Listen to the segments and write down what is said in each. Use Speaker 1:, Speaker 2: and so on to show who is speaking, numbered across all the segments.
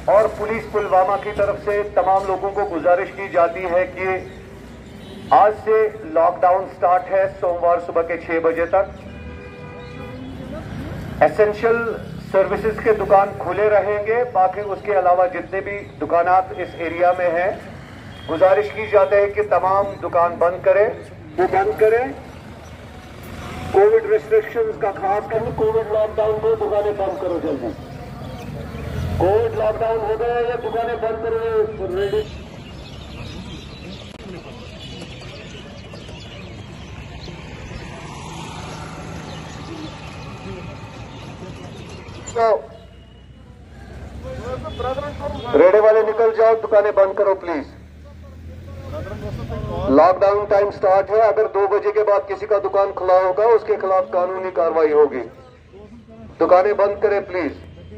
Speaker 1: और पुलिस पुलवामा की तरफ से तमाम लोगों को गुजारिश की जाती है कि आज से लॉकडाउन स्टार्ट है सोमवार सुबह के 6 बजे तक। एसेंशियल सर्विसेज के दुकान खुले रहेंगे, बाकी उसके अलावा जितने भी दुकानात इस एरिया में हैं गुजारिश की जाती है कि तमाम दुकान बंद करें। वो बंद करें, कोविड रिस्ट्रिक्शंस का खास कर कोविड लॉकडाउन को दुकानें बंद करो जल्दी। कोविड लॉकडाउन हो गया या दुकानें बंद करो रेडी। रेडे वाले निकल जाओ, दुकानें बंद करो प्लीज। लॉकडाउन टाइम स्टार्ट है। अगर 2 बजे के बाद किसी का दुकान खुला होगा उसके खिलाफ कानूनी कार्रवाई होगी। दुकानें बंद करें प्लीज।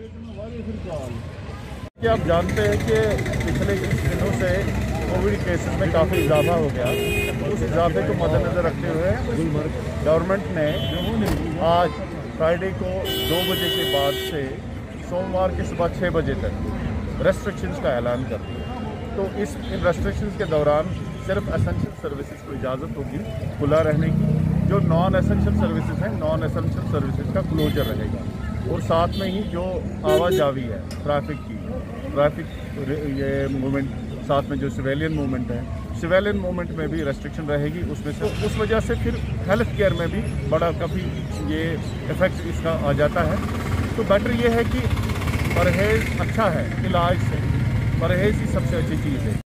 Speaker 2: क्या आप जानते हैं कि पिछले कुछ दिनों से कोविड केसेस में काफ़ी इजाफा हो गया। उस इजाफे को मद्देनजर रखते हुए गवर्नमेंट ने आज फ्राइडे को 2 बजे के बाद से सोमवार की सुबह 6 बजे तक रेस्ट्रिक्शंस का ऐलान कर दिया। तो इन रेस्ट्रिक्शंस के दौरान सिर्फ एसेंशियल सर्विसेज को इजाज़त होगी खुला रहने की। जो नॉन एसेंशियल सर्विसेज हैं, नॉन एसेंशियल सर्विसेज का क्लोजर रहेगा। और साथ में ही जो आवाजावी है ट्रैफिक ये मूवमेंट, साथ में जो सिविलियन मूवमेंट है, सिविलियन मूवमेंट में भी रेस्ट्रिक्शन रहेगी। उसमें से उस वजह से फिर हेल्थ केयर में भी बड़ा काफ़ी ये इफ़ेक्ट इसका आ जाता है। तो बेटर ये है कि परहेज़ अच्छा है, इलाज से परहेज़ ही सबसे अच्छी चीज़ है।